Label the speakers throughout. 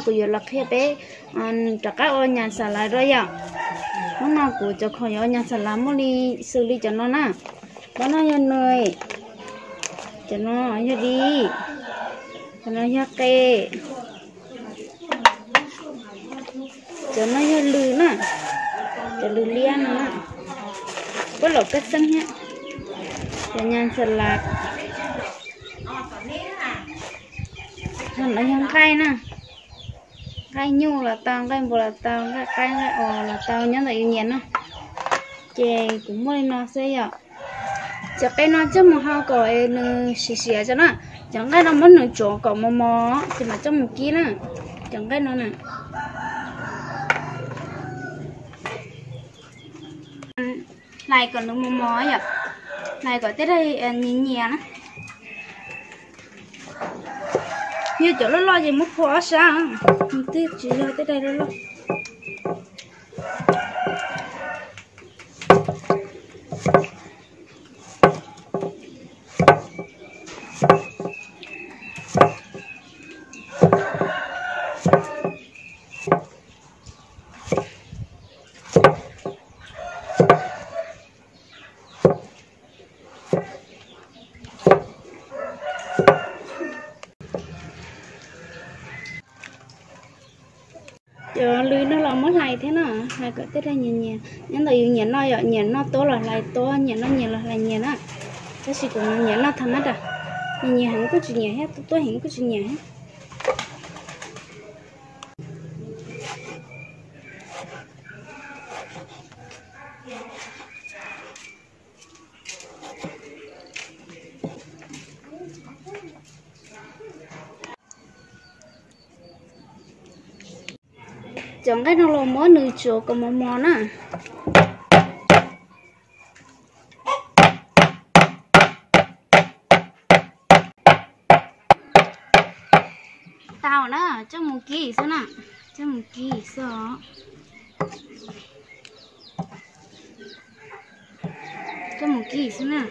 Speaker 1: của giờ là khi bé trả các ô nhà xả lại rồi ạ nó của cho khỏi ô nhà xả lại mới đi xử lý cho nó nè đó nó cho nuôi cho nó cho đi cho nó cho kê cho nó cho lư nè cho lư liên nè có lẩu cắt xăng nhé cho nhà xả lại nó không cay nè cay nhu là tao cay bò là tao cay ồ là tao nhớ là yêu nhện nó chè cũng mới nó xây ạ cho cái nó chứ mà họ có xì xì cho nó chẳng cái nó muốn nửa chỗ có mò thì mà trong một kia nè chẳng cái nó nè lại còn được mò vậy này có tới đây nhìn nhẹ nó như chỗ nó lo gì mất khó sao tiếp chỉ lo tới đây lo giờ lưới nó là mất lại thế nào hai cái tết đây nhìn nhẹ nhưng tại vì nhẹ nó vậy nhẹ nó to là lại to nhẹ nó nhẹ là lại nhẹ á cái gì cũng nhẹ nó thành hết à nhẹ hẳn có chuyện nhẹ hết tôi hẳn có chuyện nhẹ hết chọn cái nó là món nồi chua còn một món à tao đó cho một ký sao nè cho một ký sao cho một ký sao nè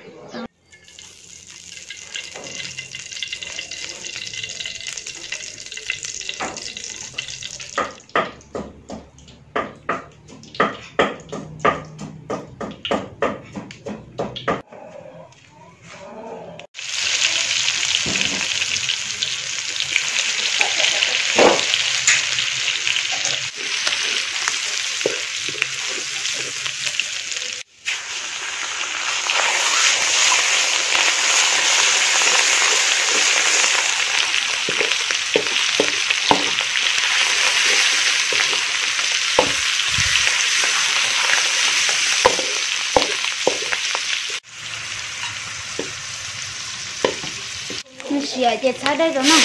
Speaker 1: xìa chết sai đây rồi nè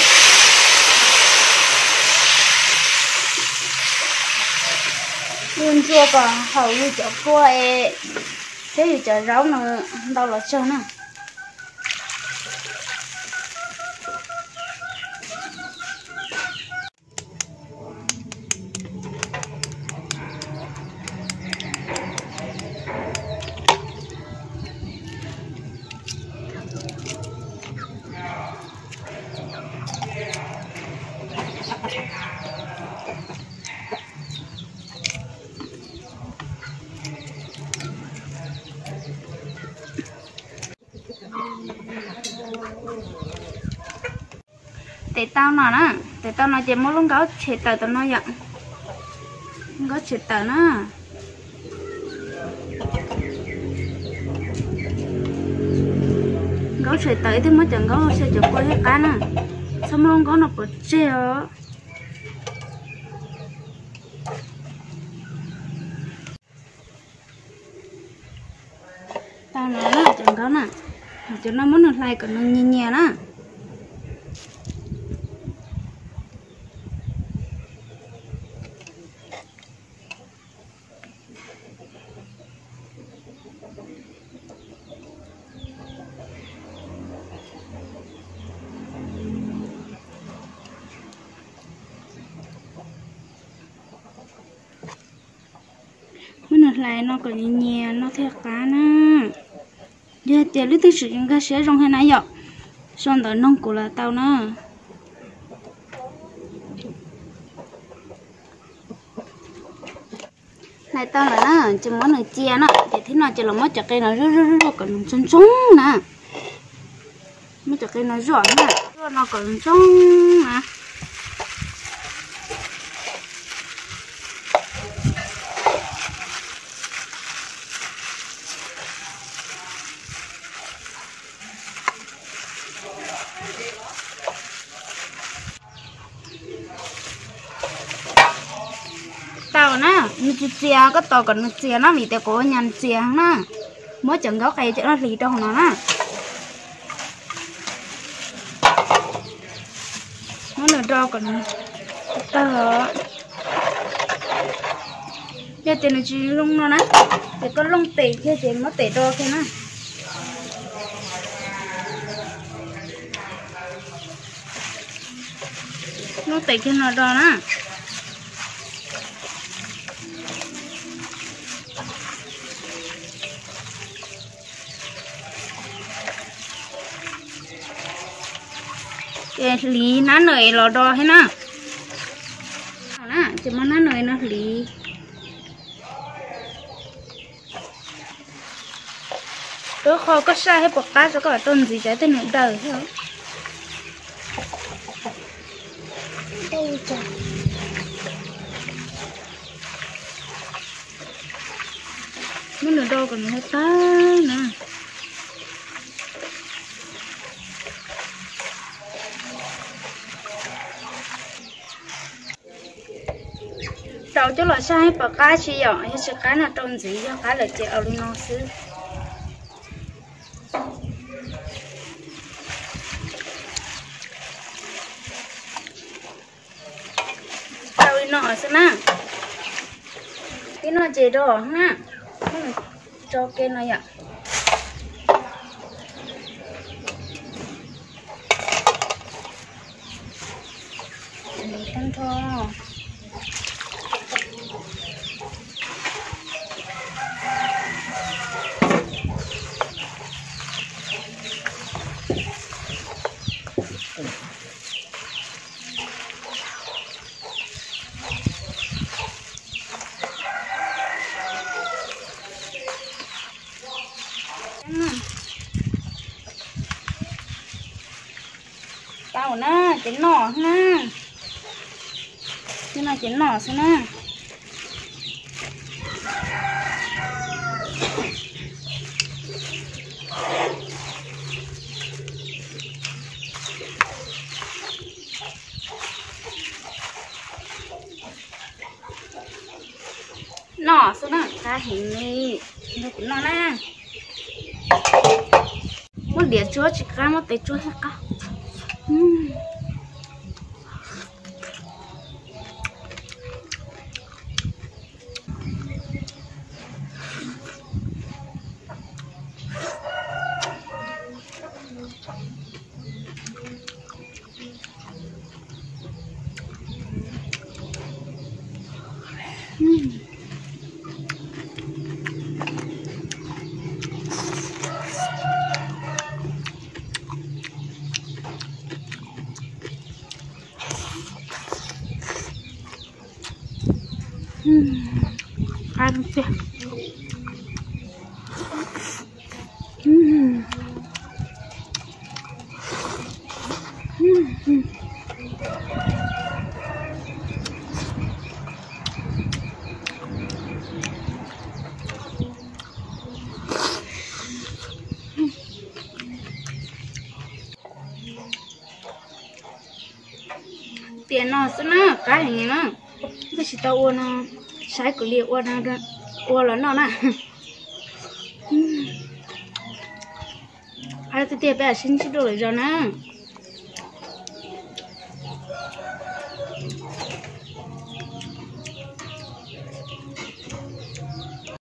Speaker 1: luôn chua còn hầu như chỗ cua ấy thế thì chợ rau nữa đâu là trâu nè để tao nào nè để tao nói chuyện mỗi lúc đó chết tờ tao nói vậy có chết tờ nè có chết tới thì mới chẳng có sẽ chụp qua hết cá nè xong luôn có nó bật treo tao nói là chẳng có nè cho nó muốn được lại còn nó nhẹ nhẹ nè lại nó còn nhẹ nhẹ nó theo cá nè giờ tiền lúc tôi sử dụng cái sẽ rong hay nãy giờ xong tới nông của là tao nè này tao là nó chỉ muốn nó chia nó để thế nào chỉ là mất chặt cây nó rú còn nó trống nè mất chặt cây nó giỏi nè nó còn trống nè tao nè như chia cái tàu còn nó chia nó vì tao có nhằn chia nè mới chẳng có cây cho nó lì trong nó nè nó là rau còn tao giờ tiền nó chỉ lông nó nè để có lông tệ kia chỉ mất tệ rau kia nè nó tệ kia nó rau nè lý ná nời lò đo hết nè chỉ mà ná nời nó lý tôi khó có sai hết bọc cá cho các tuần gì trái tên nửa đời hết nó nửa đo còn hết tá nè đầu cho là sai bạc cá chỉ nhỏ như chỉ cá là trôn gì cho cá là chỉ ở bên nó xứ đầu bên nó xứ nè cái nó chỉ đỏ nè cho cái này ạ thôi tao nè chén nỏ nè cái này chén nỏ xem nè nỏ xem nè ta hình này nó cũng nỏ nè một đĩa chúa chỉ cá một tay chúa hết cả ăn chưa tiền nó sẽ nó cái này nó cái chỉ tao uốn nó sai của liệu uốn nó uốn là nó nè ai tự tiệp bé xin chịu đổi rồi nè